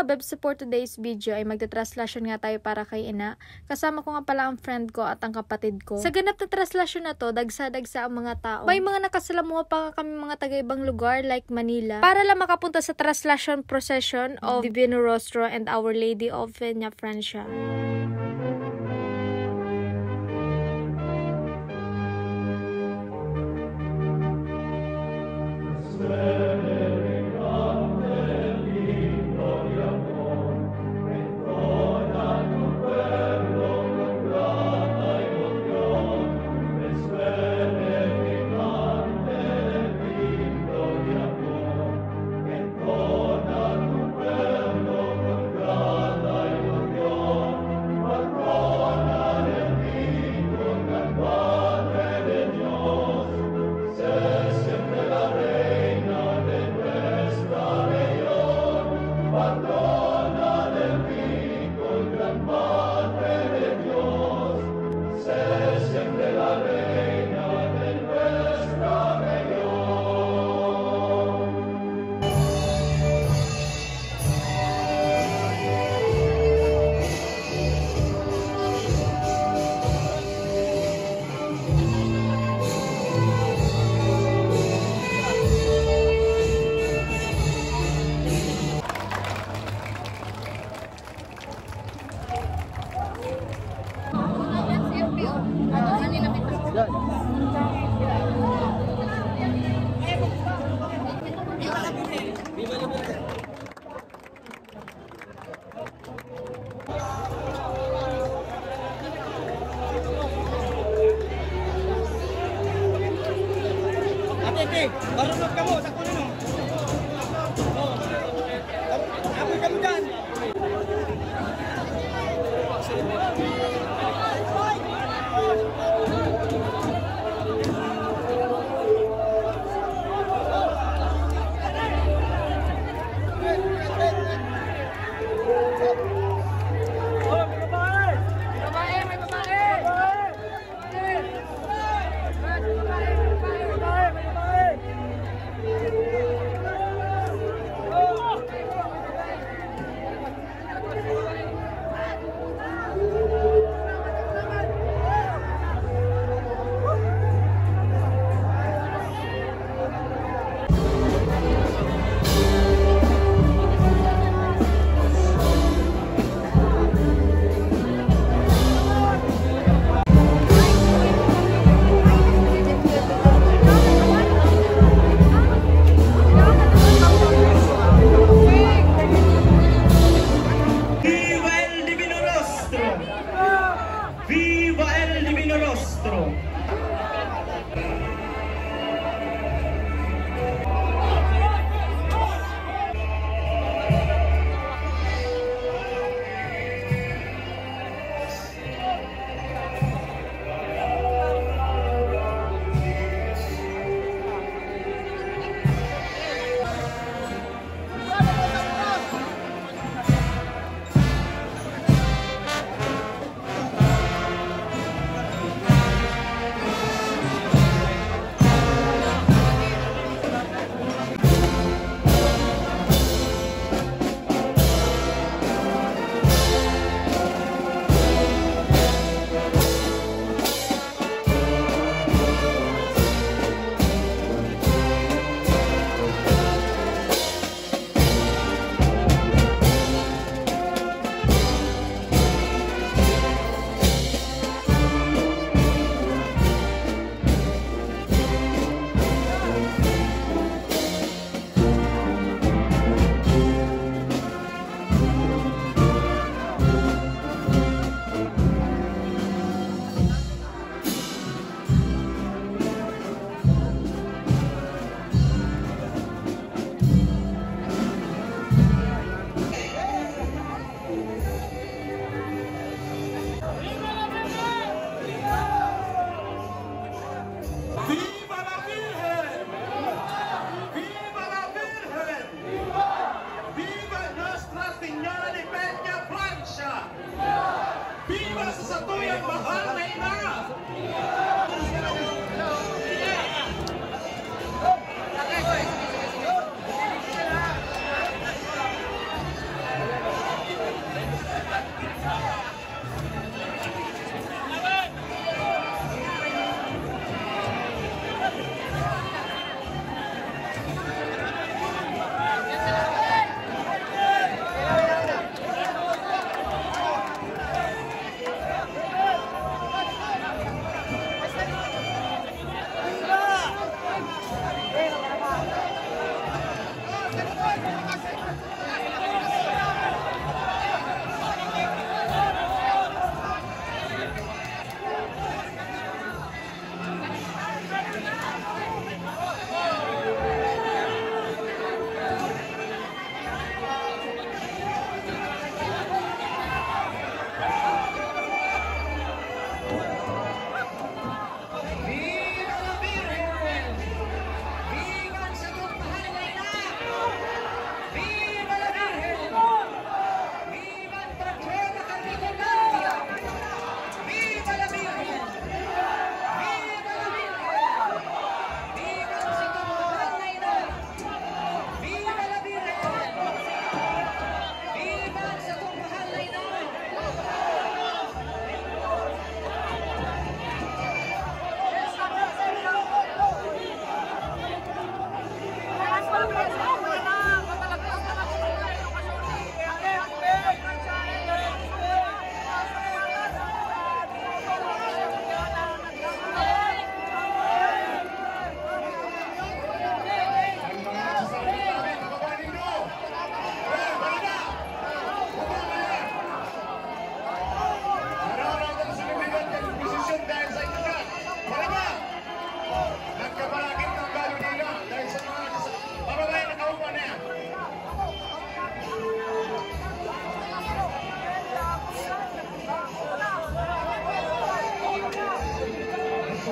mga bebs, for today's video ay magta-translation nga tayo para kay ina. Kasama ko nga pala ang friend ko at ang kapatid ko. Sa ganap na translation na to, dagsa-dagsa ang mga tao. May mga nakasalamuha pa kami mga taga-ibang lugar like Manila para lang makapunta sa translation procession of Divino Rostro and Our Lady of Peña Francia. Marunong ka mo, sa kuno. Apoy ka mo dyan.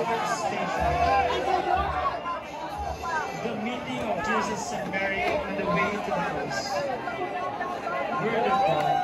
first station, the meeting of Jesus and Mary on the way to the cross. Word of God.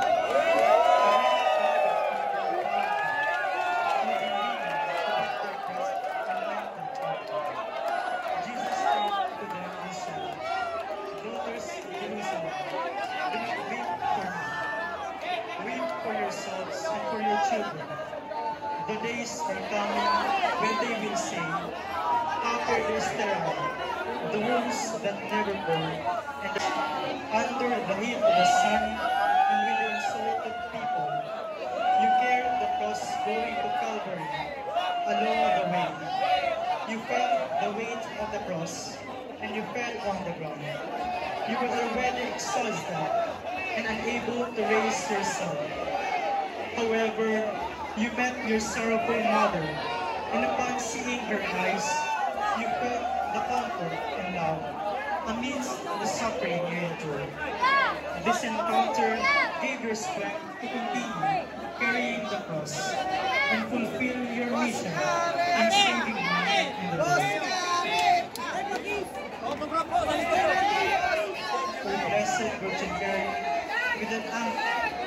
Jesus spoke to them and said, "Daughters of Jerusalem, do not weep for me. Weep for yourselves and for your children. The days are coming when they will say, after their sterile, the wombs that never born, and under the heat of the sun, and with the insulted people, you carried the cross going to Calvary along the way. You felt the weight of the cross, and you fell on the ground. You were already exhausted and unable to raise yourself. However, you met your sorrowful mother, and upon seeing her eyes, you felt the comfort and love amidst the suffering you endured. This encounter gave you strength to continue carrying the cross and fulfill your mission in saving men in the world. O Blessed Virgin Mary, with an act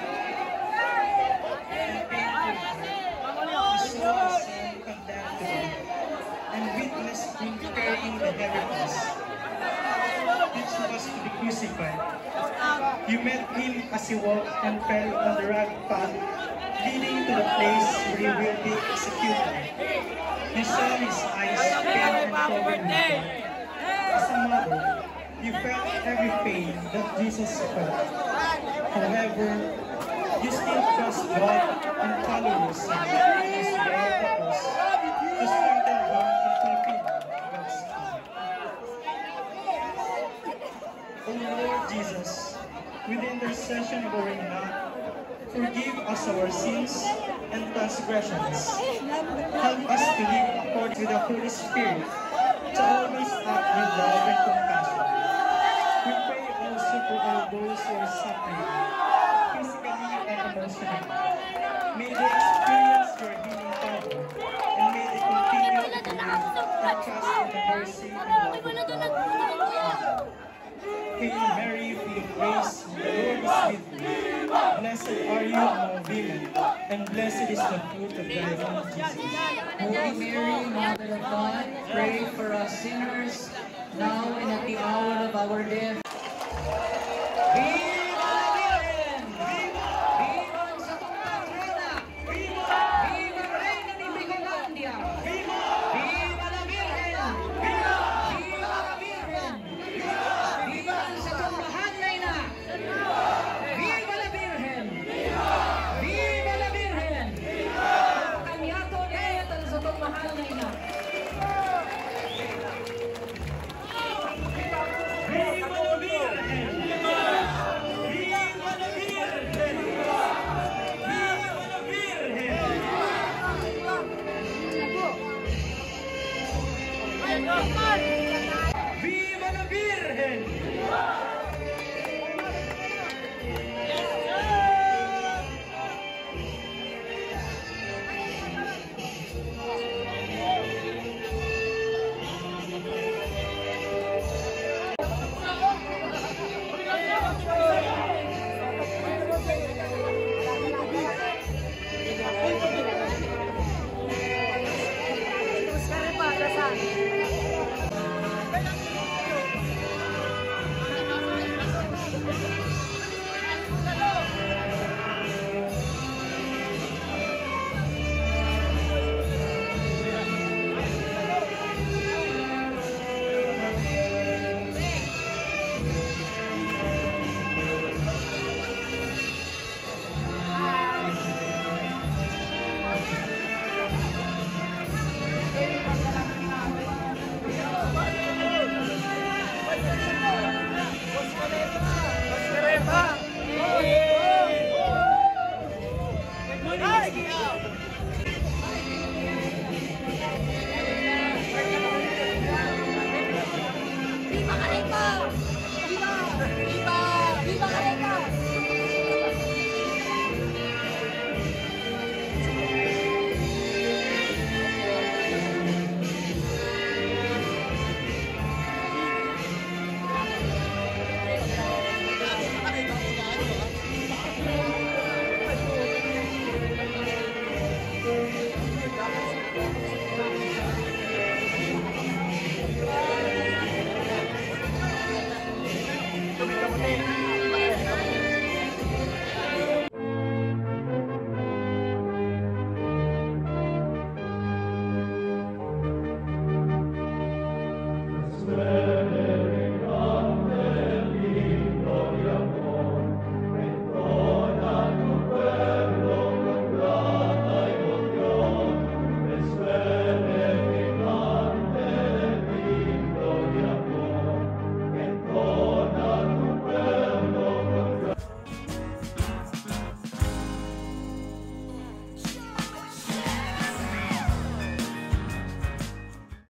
and painful heart, you saw the Son condemned to death, and witnessed him carrying the heavy cross, which was to be crucified. You met him as he walked and fell on the rugged path leading to the place where he will be executed. You saw his eyes pale and covered with blood. As a mother, you felt every pain that Jesus felt. However, you still trust God and follow your Son as he bear the cross to strengthen him in fulfilling God's will. O Lord Jesus, with the intercession of our Lord, forgive us our sins and transgressions. Help us to live according to the Holy Spirit, to always act with love and compassion. We pray also for all those who are suffering, physically and emotionally. May they experience your healing power, and may they continue to believe and trust in the mercy and love of God. Hail Mary, full of grace, the Lord is with you. Blessed are you among women, and blessed is the fruit of thy womb, Jesus. Holy Mary, Mother of God, pray for us sinners, now and at the hour of our death. Viva la Virgen! Viva ang Santo Reina! Viva Reina ni Bigolandia! Viva la Virgen! Viva la Virgen! Viva ang Santo Mahal Reina! Viva la Virgen! Viva la Virgen! Kanyato Reina ang Santo Mahal Reina! Viva la Virgen! Viva la Virgen! Viva la Virgen!